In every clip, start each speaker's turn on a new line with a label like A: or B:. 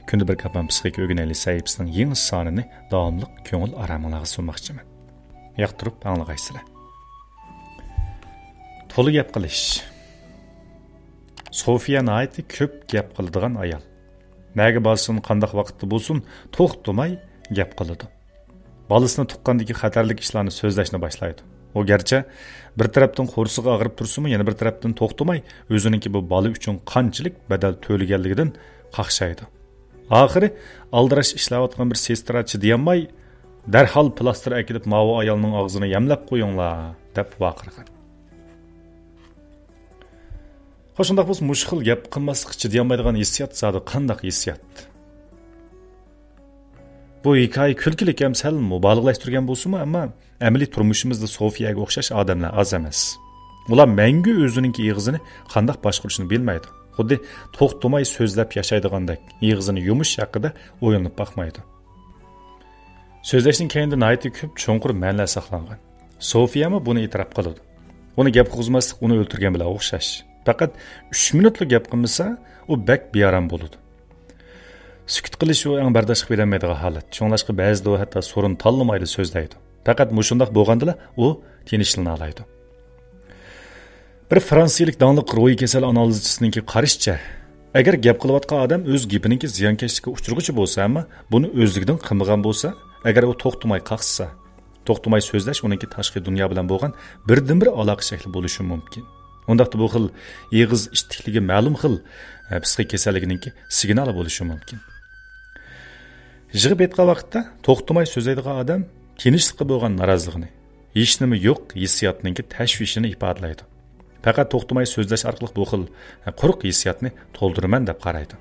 A: Күнді бір капан психик өгінәлі сәйіпсінің ең саныны дауымлық көңіл арамыңлағы сұлмақчымын. Яқтырып аңлығайсылы. Толы гәп қылыш. Софияны айты көп гәп қылдыған аял. Мәгі балсын қандақ вақытты болсын, тоқтымай гәп қылыды. Балысыны тұққандығы қатарлық ішланы сөздәшіні башлайды. O gerçi bir taraftan qo'rsig'i og'rib tursinmi, yana bir tarafdan to'xtamay o'zininki bu bola uchun qanchalik badal to'laganligidan qaqshaydi. Oxiri aldirash ishlayotgan bir sestrachi deyolmay, darhol plastir akilib mavi ayolning og'zini yamlab qo'yinglar deb vaqirgan. Xo'shundoq bo'lsa, mushkil gap qilmaslikchi deyolmaydigan hissiyot zodi qandaq hissiyot? Bu hikoya kulkilik ham sal mubolag'lashtirgan bo'lsa-mu, ammo amaliy turmushimizda Sofiyaga o'xshash odamlar oz emas. Ular mangu o'zining ig'zini qanday boshqarishni bilmaydi. Xuddi to'xtamay so'zlab yashaydigandek, ig'zini yumish haqida o'ylanib boqmaydi. So'zlashning keyinda nihoyatda ko'p cho'nqur ma'nolar saqlangan. Sofiya ham buni e'tirof qiladi. Uni gap qilmaslik uni o'ltirgan bilan o'xshash. Faqat 3 minutlik gap qilmasa, u bak bearam bo'ladi. Sükut qilish u eng bardosh berolmaydigan holat. Shunlashqa ba'zida u hatto sorun tanlamaydi so'zlaydi. Faqat mushundaq bo'lgandala u tinchlikni oladi. Bir fransiyalik danliq ro'yi kasal analizchisininki qarashicha, agar gap qilayotgan odam o'z gapininki ziyonkashlikka uchirguchi bo'lsa, ammo buni o'zligidan qilmagan bo'lsa, agar u to'xtamay qaqsa, to'xtamay so'zlash uninki tashqi dunyo bilan bo'lgan birdan-bir aloqa shakli bo'lishi mumkin. Undaqda bu xil ig'iz ishtikligi ma'lum xil psixik kasalligininki signali bo'lishi mumkin. Yig'ib aytgan vaqtda to'xtamay so'zlaydigan odam tinchlikqa bo'lgan noroziligini, hech nima yo'q hissiyotninki tashvishini ifodalaydi. Faqat to'xtamay so'zlash orqali bu xil quruq hissiyotni to'ldiraman deb qaraydi.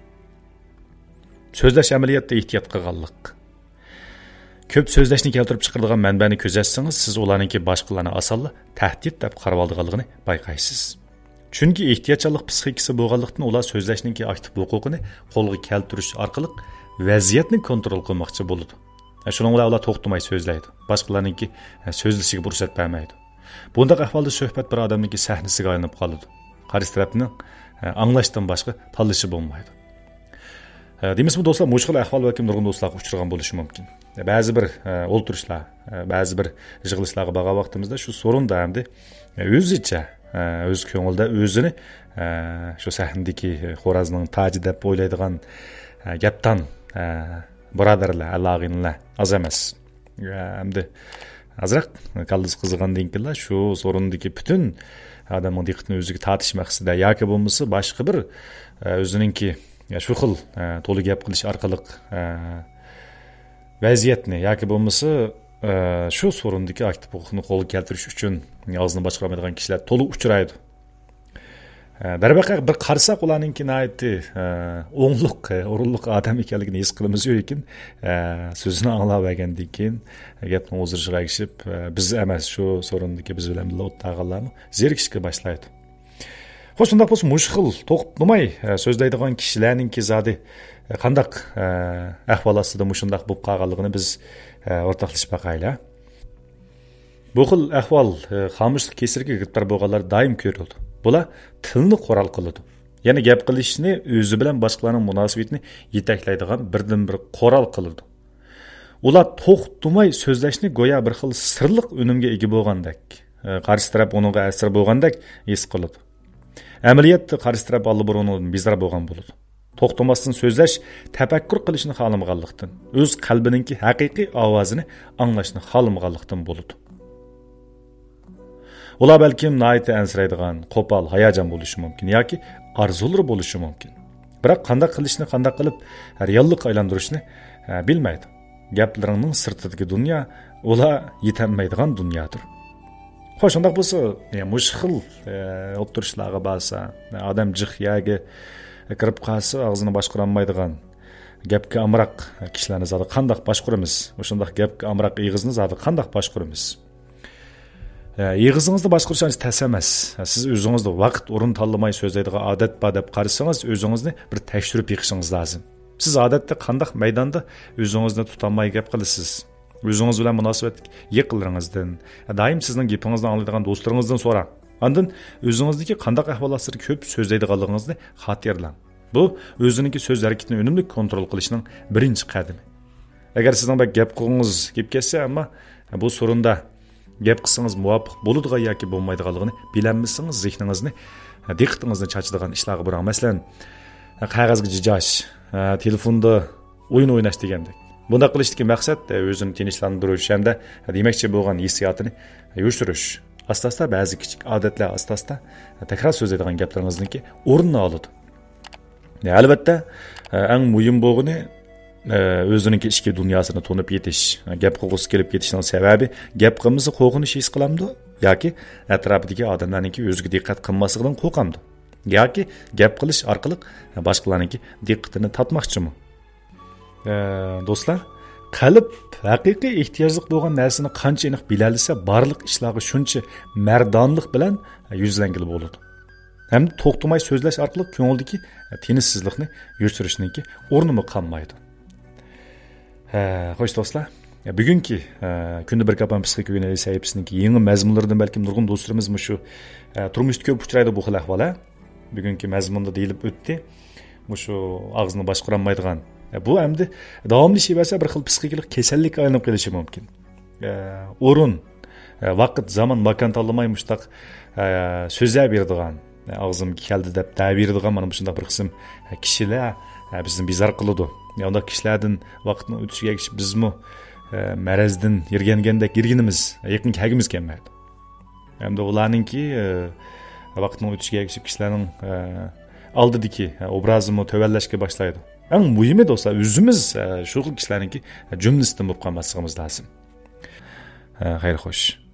A: So'zlash amaliyotda ehtiyot qilganlik. Ko'p so'zlashni keltirib chiqaradigan manbani ko'zatsangiz, siz ularninki boshqalarni osonla tahdid deb qarab olganligini bayqaysiz. Chunki ehtiyotchanlik psixikasi bo'lganlikdan ular so'zlashninki aktiv huquqini qo'lga keltirish orqali vaziyatni kontrol qilmoqchi bo'ladi. Shuning bilan ular to'xtamay so'zlaydi. Boshqalarninki so'zlashiga fursat bermaydi. Bundaq ahvolda suhbat bir odamninki sahnasiga aylanib qoladi. Qarshi tarafning anglashdan boshqa tanlashi bo'lmaydi. Deymizmi do'stlar, mushkul ahvol va kim nurg'un do'stlarga uchragan bo'lishi mumkin. Ba'zi bir o'ltirishlar, ba'zi bir yig'ilishlarga borgan vaqtimizda shu sorunda hamda o'zicha, o'z ko'ngilda o'zini shu sahnadagi xo'razning taji deb o'ylaydigan gapdan birodarlar, alog'inlar az emas. Hamda azroq qallis qizigandan keyin shu sorundagi butun odamning diqqatini o'ziga tortish maqsadida yoki bo'lmasa boshqa bir o'zininki shu xil to'liq gap qilish orqali vaziyatni yoki bo'lmasa shu sorundagi aktiv huquqni qo'lga keltirish uchun og'zini boshqarmaydigan kishilar to'liq uchraydi. Darvaqa bir qarsak ularninki nihoyatda o'ngliq, o'rinliq odam ekanligini his qilamiz lekin so'zini anglab olgandan keyin gapni o'zirishga erishib, biz emas shu sorundagi biz bilan birga o'tganlarni zerikishga boshlaydi. Xo'sh, shunday bo'lsa, mushkil to'xtamay so'zlaydigan kishilarninki zodi qandaq ahvol ostida mushundaq bo'lib qolganligini biz o'rtoqlashib boqaylik. Bu xil ahvol xomushlik kesiriga giribtor bo'lganlar doim ko'rildi. Bular tilni qo'ral qiladi. Ya'ni gap qilishni o'zi bilan boshqalarning munosabatini yetaklaydigan birdan-bir qo'ral qiladi. Ular to'xtamay so'zlashni go'yo bir xil sirliq unumga ega bo'lgandek, qarshi taraf uningga asir bo'lgandek his qiladi. Amaliyotda qarshi taraf allburundan bezor bo'lgan bo'ladi. To'xtamasdan so'zlash tafakkur qilishni xohlamaganlikdan, o'z qalbininki haqiqiy ovozini anglashni xohlamaganlikdan bo'ladi. Ular balkim nihoyatda ansiraydigan, qo'pol, hayajon bo'lishi mumkin yoki orzular bo'lishi mumkin. Biroq qanday qilishni, qanday qilib reallikka aylantirishni bilmaydi. Gaplarining sirtidagi dunyo ular yetolmaydigan dunyodir. Xo'sh, shunday bo'lsa, mushkil o'tirishlarga borsa, odam jihyagi kirib qolsa, og'zini boshqara olmaydigan, gapga amroq kishilarni zodi qanday boshqaramiz? O'shunday gapga amroq ig'izni zodi qanday boshqaramiz? Yig'izingizni boshqarish ancha tas emas. Siz o'zingizni vaqt, o'rin tanlamay so'zlaydigan odat bor deb qarasangiz, o'zingizni bir tekshirib yiqishingiz lozim. Siz odatda qanday maydonda o'zingizni tutolmay gap qilasiz? O'zingiz bilan munosabat yiqillaringizdan, doim sizning gapingizni anglaydigan do'stlaringizdan so'rang. Ondan o'zingizniki qanday ahvollarda ko'p so'zlaydiganligingizni xotirlang. Bu o'zininki so'z harakatini unumli kontrol qilishning birinchi qadami. Agar sizning bir gap qilgingiz kelib ketsa, ammo bu sorunda gap qilsangiz muvofiq bo'ladigan yoki bo'lmaydiganligini bilolmasangiz, zehningizni, diqqatingizni chachadigan ishlarga burang. Masalan, qog'ozga jijash, telefonda o'yin o'ynash degandek. Bunda qilishdagi maqsad o'zini tinchlantirish hamda demoqchi bo'lgan hissiyotini yo'shtirish. Asta-asta ba'zi kichik odatlar asta-asta takror so'zlaydigan gaplaringizniki o'rnini oladi. Albatta, eng muhim bo'lgani o'zining ichki dunyosini to'nib yetish. Gap qilg'isi kelib ketishning sababi gap qilmasa qo'rqinish his qilamdi yoki atrofidagi odamlarningki o'ziga diqqat qilmasligidan qo'rqamdi yoki gap qilish orqali boshqalarningki diqqatini tortmoqchimi? Do'stlar, qalb haqiqiy ehtiyojlik bo'lgan narsani qancha aniq bilolsa, barliq ishlarga shuncha mardonlik bilan yuzlangili bo'ladi. Hamda to'xtamay so'zlash orqali ko'ngildagi tinchsizlikni yo'chirishningki o'rnimi qolmaydi. Xo'sh do'stlar, bugungi kunda bir qapan psixik yo'nalish sayfisininki yangi mazmunlaridan balkim nurg'un do'stlarimiz shu turmushda ko'p uchraydi bu xil ahvollar. Bugungi mazmunda deyilib o'tdi. Shu og'zini boshqara olmaydigan bu endi davomli bo'lsa bir xil psixikalik kasallikka aylanib qolishi mumkin. O'rin, vaqt, zaman, makon tanlamay mushtaq so'zlab beradigan, og'zim keldi deb ta'birdigan mana shunday bir qism kishilar bizni bizar qiladi. Unda kishilardan vaqtni o'tishiga bizmi marazdan yirgangandek yirginimiz, yaqin kelgimiz kelmaydi. Hamda ularningki vaqtni o'tishiga kishilarning oldidagi obrazini tövellashga boshlaydi. Eng muhimi do'stlar, o'zimiz shu xil kishilarningki jumlasidan bo'lib qolmasligimiz lozim. Xayr xo'sh.